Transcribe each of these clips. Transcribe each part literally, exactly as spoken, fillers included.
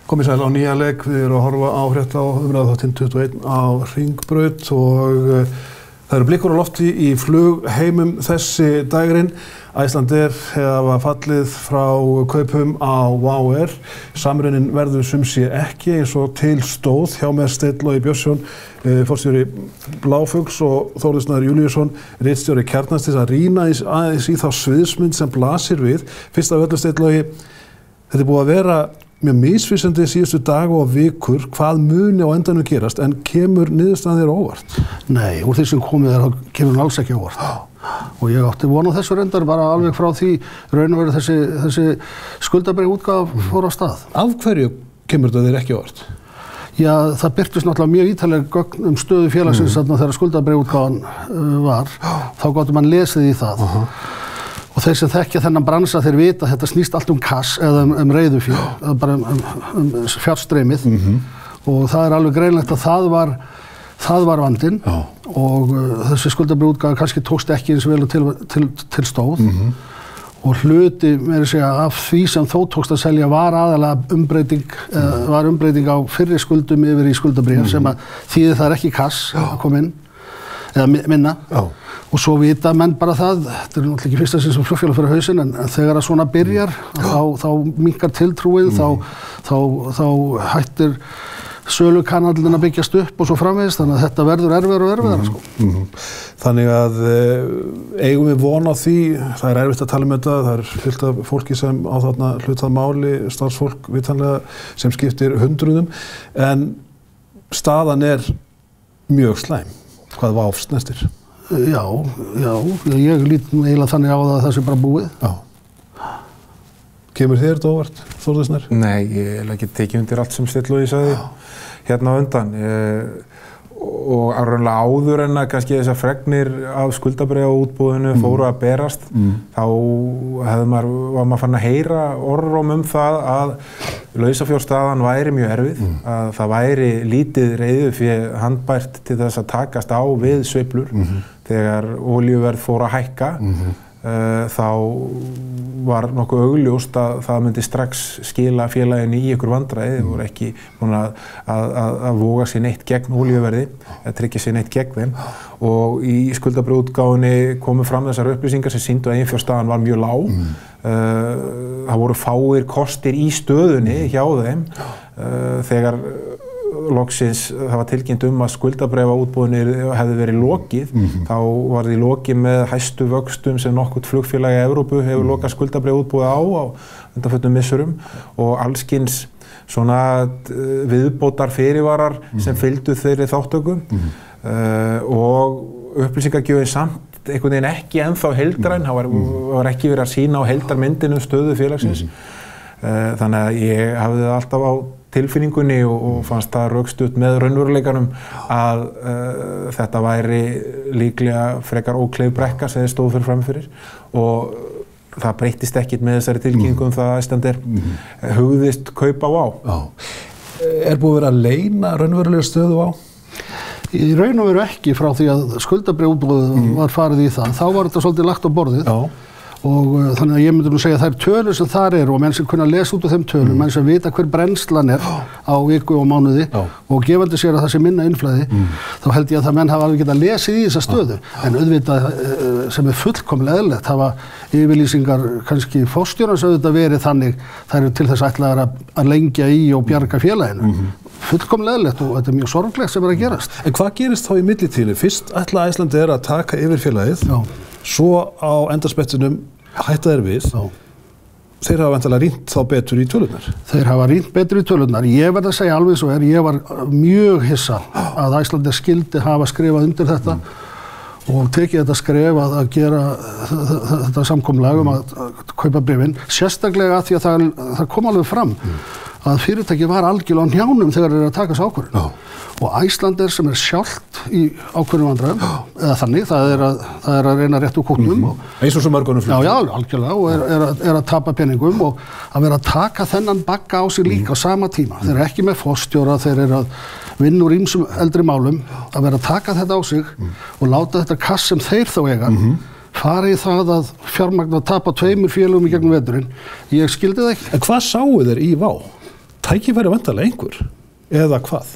Komið sæl á nýja leik, við erum að horfa á frétta á umræðuþáttinn tuttugu og einn á Hringbraut og uh, það eru blikur á lofti í flugheimum þessi dagurinn. Icelandair hafa fallið frá kaupum á WOW air. Samruninn verður sumsé ekki eins og til stóð hjá mér Steinn Logi Björnsson, uh, forstjóri Bláfugls og Þórður Snær Júlíusson, ritstjóri Kjarnans til að rýna aðeins í þá sviðsmynd sem blasir við. Fyrst af öllu Steinn Logi, þetta er búið að vera mjög misvísandi síðustu dag og vikur hvað muni á endanum gerast en kemur niðurstaðan þér óvart? Nei, úr því sem komið er þá kemur hún alls ekki óvart. Og ég átti von á þessu reyndar bara alveg frá því raun og veru þessi, þessi skuldabréf útgáfa fór á stað. Af hverju kemur þetta þér ekki óvart? Já, það birtist náttúrulega mjög ítarleg gögn um stöðu félagsins mm. þegar skuldabréf útgáfan uh, var. Þá gátu mann lesið í það. Uh-huh. Og þeir sem þekkja þennan bransa þeir vita að þetta snýst allt um kass eða um, um reiðufé, bara um, um, um fjárstreymið mm-hmm. og það er alveg greinlegt að það var, það var vandinn oh. og uh, þessi skuldabréfútgáfa kannski tókst ekki eins vel til, til, til stóð mm-hmm. og hluti meira að segja af því sem þó tókst að selja var aðalega umbreyting, mm. uh, var umbreyting á fyrri skuldum yfir í skuldabréf mm. sem að þýðir það er ekki kass oh. að koma inn eða minna. Oh. Og svo vita menn bara það, þetta er náttúrulega ekki fyrsta sinn sem flugfélag fyrir hausinn, en þegar að svona byrjar, mm. þá, þá minnkar tiltrúið, mm. þá, þá, þá hættir sölukanallinn að byggjast upp og svo framvegis, þannig að þetta verður erfiðar og erfiðar. Mm. Sko. Mm. Þannig að eh, eigum við von á því, það er erfitt að tala um þetta, það er fullt af fólki sem á þarna hlutað máli, starfsfólk vitanlega sem skiptir hundruðum, en staðan er mjög slæm, hvað WOW snertir. Já, já, ég lít eiginlega þannig á það að það sé bara búið. Já. Kemur þér þetta óvart, Þórður Snær? Nei, ég hef ekki tekið undir allt sem Steinn Logi sagði hérna á undan. Ég, og raunlega áður en að kannski þessar fregnir af skuldabréfaútboðinu mm. fóru að berast, mm. þá hefði maður, var maður fann að heyra orðróm um það að lausafjárstaðan væri mjög erfið, mm. að það væri lítið reiðufé handbært til þess að takast á við sveiflur mm-hmm. þegar olíuverð fór að hækka. Mm-hmm. Uh, þá var nokkuð augljóst að það myndi strax skila félaginu í ykkur vandræði, þeir voru ekki búin að, að, að, að voga sér neitt gegn olíuverði, að tryggja sér neitt gegn þeim og í skuldabréfaútgáfunni komu fram þessar upplýsingar sem sýndu að eiginfjárstaðan var mjög lág. Mm. Uh, það voru fáir kostir í stöðunni hjá þeim uh, þegar loksins það var tilkynnt um að skuldabréfaútboðinu hefði verið lokið, mm-hmm. þá var því lokið með hæstu vöxtum sem nokkurt flugfélag í Evrópu hefur mm. lokað skuldabréfaútboði á á undanförnum misserum og allskyns svona viðbótar fyrirvarar mm. sem fylgdu þeirri þáttöku mm. uh, og upplýsingagjöfin samt einhvern veginn ekki ennþá heildræn, það var, mm. var ekki verið að sýna á heildarmyndinu stöðu félagsins. Mm. Uh, þannig að ég hafði það alltaf á tilfinningunni og, og fannst það rökstutt með raunveruleikanum að uh, þetta væri líklega frekar ókleif brekka sem þeir stóðu fyrir framfyrir og það breyttist ekkert með þessari tilkynningu um það að Icelandair mm. hugðist kaupa WOW. Já. Er búið að vera að leyna raunverulega stöðu WOW? Í raun og veru ekki frá því að skuldabréfaútboðið mm. var farið í það. Þá var þetta svolítið lagt á borðið. Já. Og uh, þannig að ég myndi nú segja að þær tölur sem þar eru og menn sem kunna lesa út af þeim tölum, mm. menn sem vita hver brennslan er á viku og mánuði oh. og gefandi sér að það sé minna innflæði, mm. þá held ég að það menn hafa alveg getað lesið í þessa stöðu. Oh. En auðvitað uh, sem er fullkomlega eðlilegt hafa yfirlýsingar kannski forstjórans auðvitað verið þannig þær eru til þess ætlaðar að, að lengja í og bjarga félaginu. Mm-hmm. Fullkomlega eðlilegt og þetta er mjög sorglegt sem er að gerast. En hvað gerist þá í millitíðinni? Fyrst ætla Icelandair að taka yfir félagið. Já. Svo á endarsprettinum hætta þeir við. Já. Þeir hafa væntanlega rýnt þá betur í tölurnar. Þeir hafa rýnt betur í tölurnar. Ég verð að segja alveg svo er, ég var mjög hissa að Icelandair skyldi hafa skrifað undir þetta mm. og tekið þetta skref að, að gera þetta samkomulag um að, að kaupa bréfin. Sérstaklega að því að það, það kom alveg fram mm. að fyrirtæki var algjörlega á hnjánum þegar þeir eru að taka þessu ákvörðun. Já. Og Icelandair sem er sjálft í ákveðnum vandræðum, eða þannig, það er að, það er að reyna rétt úr kútnum. Mm-hmm. Eins og svo mörgunum flugfélög. Já, já, algjörlega, og er, er, að, er að tapa peningum og að vera að taka þennan bagga á sig líka mm. á sama tíma. Þeir eru ekki með forstjóra, þeir eru að vinna úr ýmsum eldri málum, að vera að taka þetta á sig mm. og láta þetta kass sem þeir þá eiga, mm-hmm. fara í það að fjármagna að tapa tveimur félögum í gegnum veturinn. Ég skildi það ekki. En hvað sáu þeir í WOW? tækifæri vantarlega einhver, eða hvað?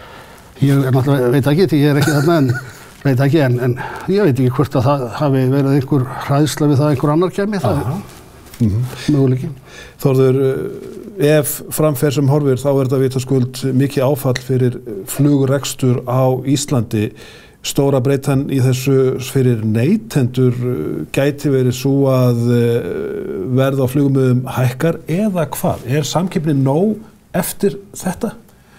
Ég er náttúrulega, veit ekki, því ég er ekki þarna en veit ekki, en, en ég veit ekki hvort að það hafi verið einhver hræðsla við það einhver annar kemi, það er mm-hmm. möguleiki. Þórður, ef framfer sem horfir þá er þetta vitaskuld mikið áfall fyrir flugrekstur á Íslandi. Stóra breytan í þessu fyrir neytendur gæti verið svo að verð á flugumöðum hækkar eða hvað? Er samkeppnin nóg eftir þetta?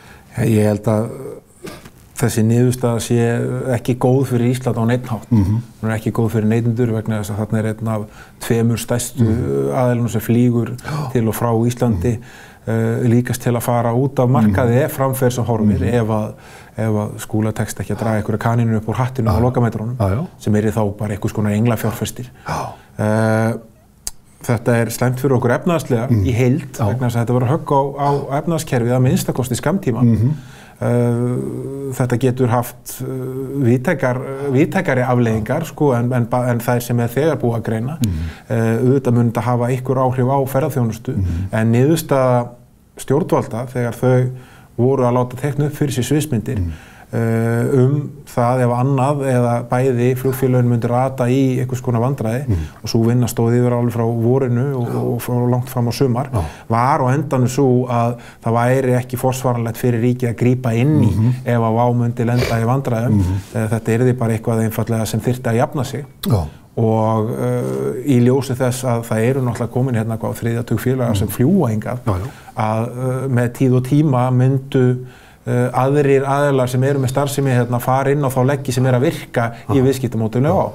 Ég held að þessi niðurstaða sé ekki góð fyrir Ísland á neinn hátt. Mm-hmm. Hún er ekki góð fyrir neytendur vegna þess að þarna er einn af tveimur stærstu mm-hmm. aðilum sem flýgur til og frá Íslandi mm-hmm. uh, líkast til að fara út af markaði mm-hmm. framfer sem horfir mm-hmm. ef að ef að skúla tekst ekki að draga einhverja kaninu upp úr hattinu á lokametrónum sem er þá bara einhvers konar englafjárfestir. Uh, þetta er slæmt fyrir okkur efnahagslega mm. í heild vegna þess að þetta verður högg á, á efnahagskerfið að minnsta kosti skammtíma. Mm-hmm. uh, þetta getur haft uh, víðtækar, víðtækari afleiðingar sko, en, en, en þær sem er þegar búið að greina. Mm-hmm. uh, auðvitað mun þetta hafa einhver áhrif á ferðaþjónustu mm-hmm. en niðurstaða stjórnvalda þegar þau voru að láta tekna upp fyrir sér sviðsmyndir mm. uh, um það ef annað eða bæði flugfélögin myndir rata í einhvers konar vandræði mm. og svo vinna stóð yfir alveg frá vorinu og, og frá langt fram á sumar Já. Var á endanum svo að það væri ekki forsvaranlegt fyrir ríkið að grípa inn í mm-hmm. ef að Vá myndi lenda í vandræðum. Mm-hmm. uh, þetta yrði bara eitthvað einfaldlega sem þyrfti að jafna sig. Já. Og uh, í ljósi þess að það eru náttúrulega komin hérna á þriðja tug félaga mm. sem fljúga hingað já, já. Að uh, með tíð og tíma myndu uh, aðrir aðilar sem eru með starfsemi hérna fara inn á þá leggi sem er að virka ah. í viðskiptamódelinu á.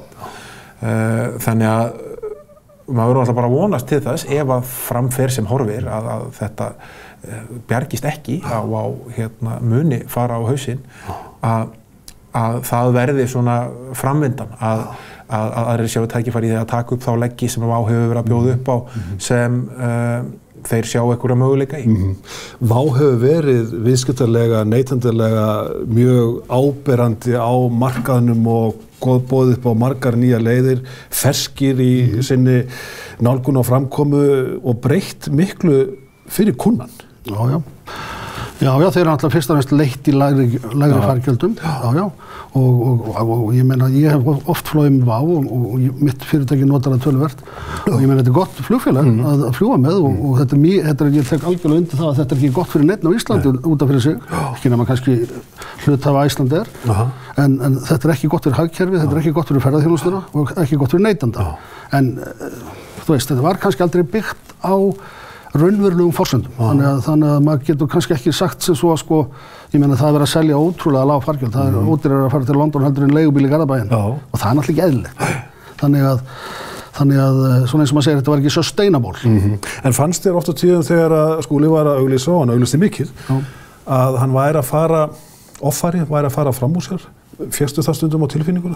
Uh, þannig að maður verður alltaf bara að vonast til þess ef að framfer sem horfir að, að þetta uh, bjargist ekki á, á hérna, muni fara á hausinn að, að það verði svona framvindan að að aðrir sjáu tækifæri í því að taka upp þá leggi sem Vá hefur verið að bjóða upp á mm-hmm. sem uh, þeir sjá einhverja möguleika í. Mm-hmm. Vá hefur verið viðskiptalega, neytendalega mjög áberandi á markaðnum og góð boðið upp á margar nýja leiðir, ferskir í mm-hmm. sinni nálgun og framkomu og breytt miklu fyrir kunnan. Já, já. Já, já, þeir eru alltaf fyrst og fremst leitt í lægri, lægri fargjöldum. Já, já. Og, og, og, og ég meina, ég hef oft flóið með Vá og, og mitt fyrirtæki notar það töluvert og ég meina, þetta er gott flugfélag mm. að, að fljúga með og, og þetta er mjög, þetta er, ég tek algjörlega undir það að þetta er ekki gott fyrir neinn á Íslandi Nei. Út af fyrir sig, ekki nema kannski hluthafa Ísland er, en, en þetta er ekki gott fyrir hagkerfið, þetta er ekki gott fyrir ferðaþjónustuna og ekki gott fyrir neytanda. En þú veist, þetta var kannski aldrei byggt á raunverulegum forsendum, þannig að, þannig að maður getur kannski ekki sagt sem svo að sko, ég meina það er verið að selja ótrúlega lág fargjöld, það er mm. ódýrara að fara til London heldur en leigubíl í Garðabæinn og það er náttúrulega ekki eðlilegt. Þannig að, þannig að svona eins og maður segir, þetta var ekki sustainable. Mm-hmm. En fannst þér oft á tíðum þegar að Skúli var að auglýsa og hann auglýsti mikið, Já. Að hann væri að fara offari, væri að fara fram úr sér, fékkstu það stundum á tilfinninguna?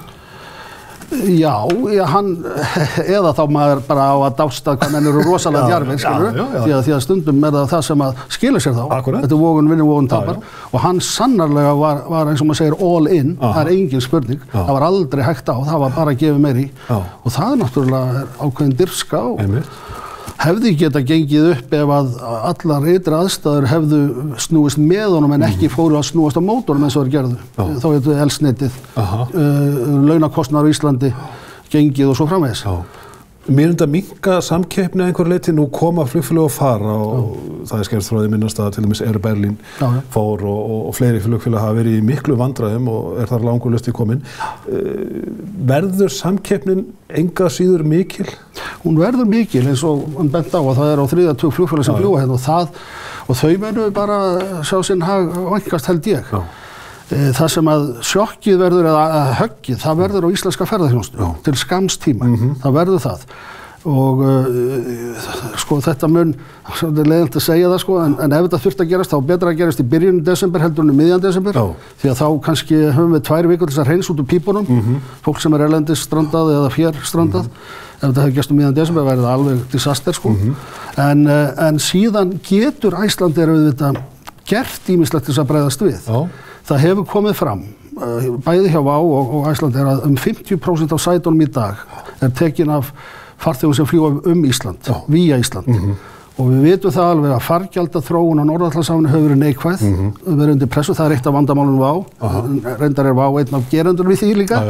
Já, já, hann, eða þá maður bara á að dásta hvað menn eru rosalega djarfir, skilur, já, já, já. Því, að, því að stundum er það það sem að skilur sér þá. Akkurat. Þetta er vogun vinnur, vogun tapar. Já, já. Og hann sannarlega var, var eins og maður segir all in, Aha. Það er engin spurning, já. Það var aldrei hægt á, það var bara að gefa meir í. Já. Og það er náttúrulega ákveðin dirfska og Einmitt. Hefði geta gengið upp ef að allar ytri aðstæður hefðu snúist með honum en ekki fóru að snúast á mótornum eins og þeir gerðu. Já. Þá getur eldsneytið, uh, launakostnaður á Íslandi, gengið og svo framvegis. Já. Mér finnst að minnka samkeppni að einhverju leyti, nú koma flugfélög að fara og já. Það er skemmst frá því minnast að til dæmis Air Berlin já, já. Fór og, og, og fleiri flugfélög hafa verið í miklu vandræðum og er þar langur listi komin. Uh, verður samkeppnin enga síður mikil? Hún verður mikil eins og hann bent á að það er á þriðja tug flugfélög sem fljúga hérna og það og þau verður bara sjá sinn hag vænkast held ég. Já. Það sem að sjokkið verður eða höggið, það verður á íslenska ferðaþjónustu til skamms tíma, mm-hmm. það verður það og uh, sko þetta mun, það er leiðilegt að segja það sko, en, en ef þetta þurft að gerast þá betra að gerast í byrjun desember heldur en í miðjan desember, Já. Því að þá kannski höfum við tvær vikur til þess að hreins út úr pípunum, mm-hmm. fólk sem er erlendis strandað eða fér strandað, mm-hmm. ef þetta hefur gerst um miðjan desember verður það alveg disaster sko, mm-hmm. en, uh, en síðan getur Icelandair auðvitað gert ýmislegt til þess að bregðast við. Já. Það hefur komið fram, bæði hjá Vá og, og Icelandair að um fimmtíu prósent af sætunum í dag er tekin af farþegum sem fljúga um Ísland, Já. Vía Ísland. Mm-hmm. og við vitum það alveg að fargjaldaþróun á Norður-Atlantshafinu hefur verið neikvæð, mm -hmm. verið undir pressu, það er eitt af vandamálunum WOW, uh-huh. reyndar er WOW einn af gerendunum við því líka. Já, já.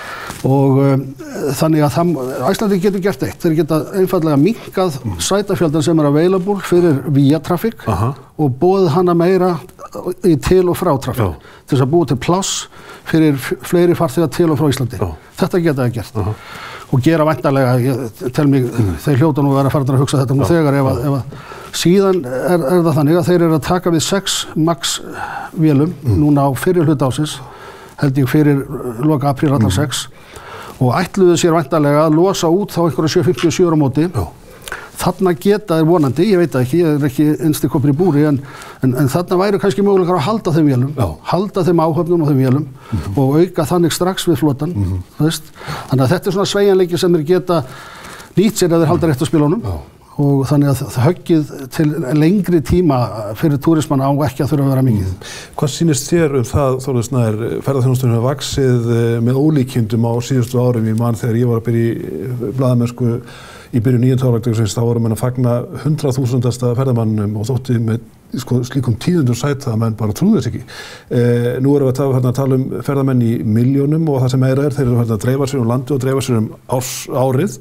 Og um, þannig að Icelandair getur gert eitt, þeir geta einfallega minnkað mm. sætafjöldan sem er available fyrir via traffic uh-huh. og boðið hana meira í til og frá traffic oh. til þess að búa til pláss fyrir fleiri farþega til og frá Íslandi. Oh. Þetta geta það gert uh-huh. og gera væntanlega, ég tel mig, mm. þeir hljóta nú að vera farin að hugsa þetta nú oh. þegar ef að, ef að síðan er, er það þannig að þeir eru að taka við sex max vélum mm. núna á fyrir hluta ásins, held ég fyrir loka apríl allar mm. sex og ætluðu sér væntanlega að losa út þá einhverja sjö fimmtíu og sjö á móti. Já. Þarna geta þeir vonandi, ég veit það ekki, ég er ekki innsti koppur í búri, en, en, en þarna væru kannski möguleikar að halda þeim vélum, Já. halda þeim áhöfnum og þeim vélum mm-hmm. og auka þannig strax við flotan, mm-hmm. veist. Þannig að þetta er svona sveigjanleiki sem þeir geta nýtt sér að þeir halda rétt á spilunum. Já. Og þannig að það höggið til lengri tíma fyrir túrismann á ekki að þurfa að vera mikið. Mm. Hvað sýnist þér um það, Þórður Snær, ferðaþjónustunum hefur vaxið með ólíkindum á síðustu árum? Ég man þegar ég var að byrja í blaðamennsku í byrjun níunda áratugarins, þá voru menn að fagna hundrað þúsundasta ferðamannum og þótti með sko, slíkum tíðundum sæta að menn bara trúðu þess ekki. Eh, nú erum við að, að tala um ferðamenn í milljónum og það sem meira er, þeir eru að dreifa sér um landi og dreifa sér um árs, árið.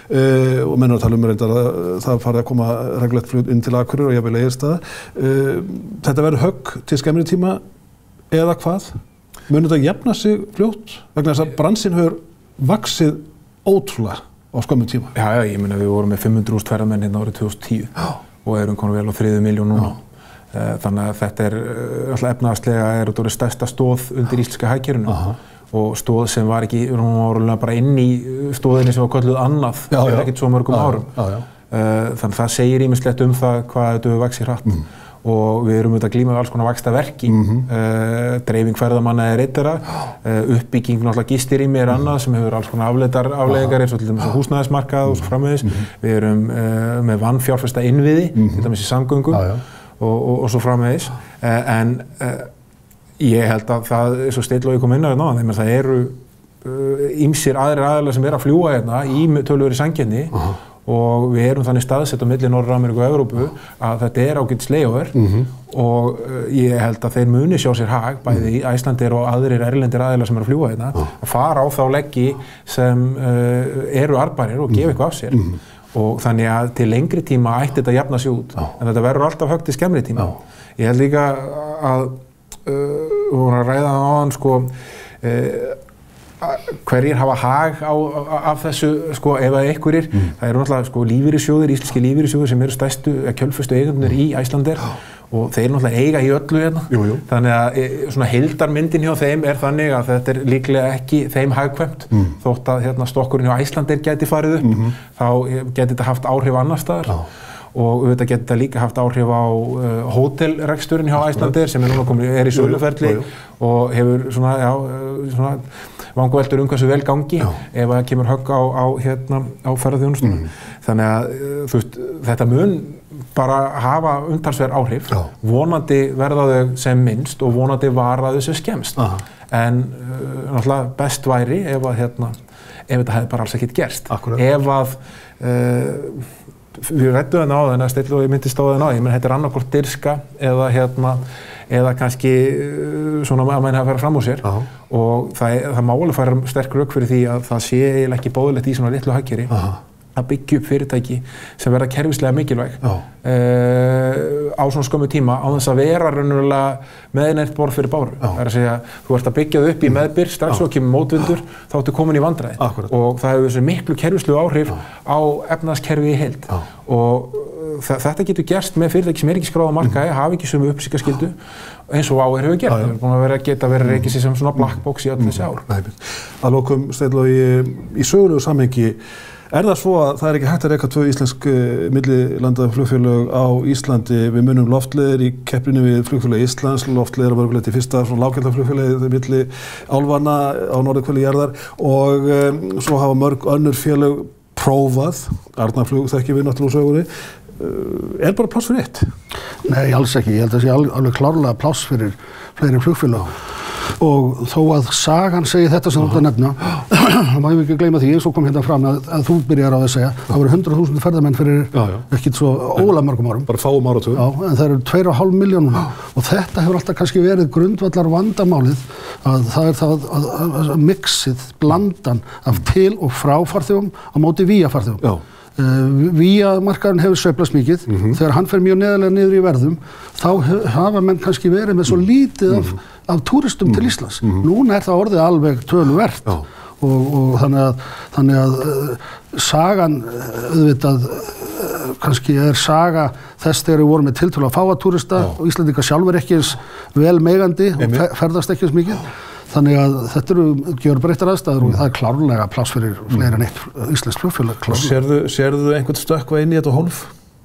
Uh, og menn er að tala um reyndar að það farið að koma reglulegt flug inn til Akureyrar og jafnvel Egilsstaða. Uh, þetta verður högg til skemmri tíma eða hvað? Mun þetta jafna sig fljótt? Vegna þess að bransinn hefur vaxið ótrúlega á skömmum tíma. Já, já, ég meina við vorum með fimm hundruð þúsund ferðamenn hérna árið tvö þúsund og tíu já. Og erum komin vel á þriðju milljón núna. Uh, þannig að þetta er alltaf efnahagslega er þetta stærsta stóð undir íslenska hagkerfinu. Uh-huh. Og stóð sem var ekki, hún var bara inn í stóðinni sem var kölluð annað fyrir ekkert svo mörgum já, árum. Já, já. Þannig að það segir ýmislegt um það hvað þetta hefur vaxið hratt. Mm. Og við erum auðvitað að glíma við alls konar vaxtarverki. Mm-hmm. uh, dreifing ferðamanna er eitt þeirra, uh, uppbygging náttúrulega gistirými er annað sem hefur alls konar afleitar afleiðingar eins og til dæmis húsnæðismarkað og svo framvegis. Mm-hmm. Við erum uh, með vanfjárfesta innviði, mm-hmm. til dæmis í samgöngum og, og, og svo framvegis. Uh, en uh, Ég held að það, eins og Steinn kom inn á hérna, þannig að það eru ýmsir uh, aðrir aðilar sem er að fljúga hérna í töluverðri samkeppni uh-huh. og við erum þannig staðsett á milli Norður-Ameríku og Evrópu að þetta er ágætis layover uh-huh. og uh, ég held að þeir muni sjá sér hag, bæði í Icelandair og aðrir erlendir aðilar sem eru að fljúga hérna, uh-huh. að fara á þá leggi sem uh, eru arðbærir og gefa eitthvað af sér. Uh-huh. Og þannig að til lengri tíma ætti þetta jafna sig út, uh-huh. en þetta verður alltaf högg til skemmri tíma. Uh-huh. Ég held líka að Uh, við vorum að ræða á hann sko, uh, hverjir hafa hag á, af þessu sko, ef að einhverjir, mm. það eru náttúrulega sko, lífeyrissjóðir, íslenski lífeyrissjóðir sem eru stærstu, kjölfustu eigendurnir í Icelandair og þeir náttúrulega eiga í öllu hérna. Jú, jú. Þannig að svona heildarmyndin hjá þeim er þannig að þetta er líklega ekki þeim hagkvæmt mm. þótt að hérna, stokkurinn hjá Icelandair gæti farið upp, mm-hmm. þá geti þetta haft áhrif annars staðar. Já. Og auðvitað getur þetta líka haft áhrif á uh, hótelreksturinn hjá Icelandair sem er núna komið, er í söluferli og hefur svona, já, svona vangaveltur um hversu vel gangi já. Ef það kemur högg á, á, hérna, á ferðaþjónustuna. Mm. Þannig að þú veist, þetta mun bara hafa umtalsverð áhrif, já. Vonandi verða þau sem minnst og vonandi vara þau sem skemmst. Aha. En uh, náttúrulega best væri ef að hérna, ef þetta hefði bara alls ekkert gerst. Akkurat. Ef að uh, við rættum þarna á þenn að Steinn Logi myndist á þenn á, ég menn þetta er annarkvort dirska eða hérna, eða kannski svona að menn hafa farið fram úr sér. Aha. Og það, það má alveg færa sterk rök fyrir því að það sé eiginlega ekki bóðilegt í svona litlu hagkerfi að byggja upp fyrirtæki sem verða kerfislega mikilvæg uh, á svona skömmu tíma á þess að vera raunverulega með neitt borð fyrir báru. Það er að segja, þú ert að byggja þau upp í meðbyr, strax og kemur mótvindur, þá ertu komin í vandræði. Akkurat. Og það hefur þessi miklu kerfislegu áhrif Já. Á efnahagskerfið í heild. Já. Og uh, þetta getur gerst með fyrirtæki sem er ekki skráð á markaði, mm. hafa ekki sömu upplýsingaskyldu eins og WOW hefur gert. Það er búin að vera, geta verið reikið sér sem svona black box í öll þessi ár. Að lokum, Steinn Logi, í, í sögulegu samhengi, er það svo að það er ekki hægt að reka tvö íslensk uh, millilandaflugfélög á Íslandi? Við munum loftleiðir í keppninni við flugfélag Íslands, loftleiðir að vera til fyrsta lággjaldaflugfélagið milli álfanna á norðurhveli jarðar og um, svo hafa mörg önnur félög prófað, Arnarflug þekkjum við náttúrulega sögunni. Uh, er bara pláss fyrir eitt? Nei, alls ekki. Ég held að það sé alveg, alveg klárlega pláss fyrir fleiri flugfélög. Og þó að sagan segir þetta sem þú ert að nefna, það má ég ekki gleyma því, eins og kom hérna fram að, að þú byrjar á að segja, það voru hundrað þúsund ferðamenn fyrir Já, já. ekkit svo ólega mörgum árum. Bara fáum áratugum. Já, en það eru tveir og hálf milljón núna og þetta hefur alltaf kannski verið grundvallar vandamálið að það er það að, að, að mixið, blandan af til og frá farþegum á móti vía farþegum. Já. Uh, Víamarkaðurinn hefur sveiflast mikið, Mhm. þegar hann fer mjög neðarlega niður í verðum, þá he- hafa menn kannski verið með svo lítið af, af túristum til Íslands. Núna er það orðið alveg töluvert Já. og, og þannig að, þannig að uh, sagan uh, auðvitað uh, kannski er saga þess þegar við vorum með tiltölulega fáa túrista Já. og Íslendingar sjálfur ekki eins vel meigandi og Einmitt. fe- ferðast ekki eins mikið. Þannig að þetta eru gjörbreyttar aðstæður og það er klárlega pláss fyrir fleiri en eitt íslensk flugfélag. klárlega. Sérðu, sérðu einhvern stökkva inn í þetta hólf?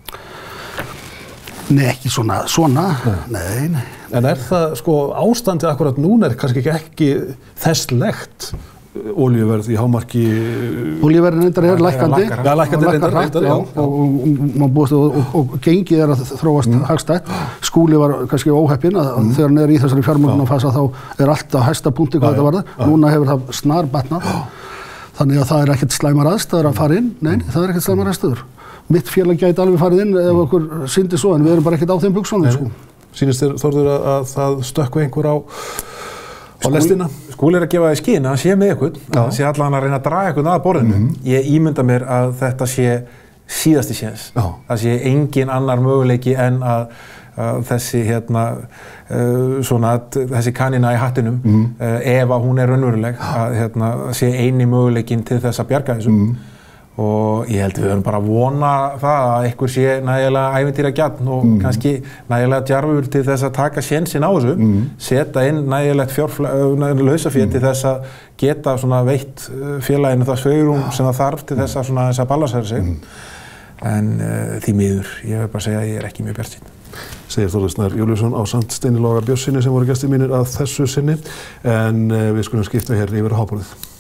Nei, ekki svona, svona, nei, nei. En er það, sko, ástandið akkurat núna er kannski ekki, ekki þesslegt olíuverð í hámarki? Olíuverðin reyndar er Það er lækkandi, lækkar. Já, lækkandi og reyndar, lækkar reyndar, hratt, já, já, og, og, og, búist, og, og, og gengið er að þróast hagstætt. Skúli var kannski óheppinn að mm. þegar hann er í þessari fjármögnunarfasa þá er allt á hæsta punkti hvað Já, þetta já, varðar. já. Núna hefur það snar batnað, þannig að það er ekkert slæmar aðstæður að fara inn, nei, það er ekkert slæmar aðstæður. Mitt félag gæti alveg farið inn ef okkur syndi svo, en við erum bara ekkert á þeim buxunum, sko. Sýnist þér, Þórður, að, að það stökkva einhver á, á lestina? Skúli er að gefa því skyn að hann sé með ykkur, að hann sé allan að reyna að draga ykkur að borðinu. Ég ímynda mér að þetta sé síðasti séns. Já. Það sé engin annar möguleiki en að, að þessi, hérna, uh, svona, þessi kanina í hattinum, uh, ef að hún er raunveruleg, að hérna, sé eini möguleikin til þess að bjarga þessu. Og ég held við höfum bara að vona það að einhver sé nægilega ævintýra gjarn og kannski nægilega djarfur til þess að taka sénsinn á þessu, setja inn nægilegt lausafé til þess að geta svona veitt félaginu það svigrúm sem það þarf til þess að svona þess að balansera sig. En uh, því miður, ég vil bara segja að ég er ekki mjög bjartsýnn. Segir Þórður Snær Júlíusson ásamt Steini Loga Björnssyni sem voru gestir mínir að þessu sinni, en uh, við skulum skipta hér yfir á háborðið.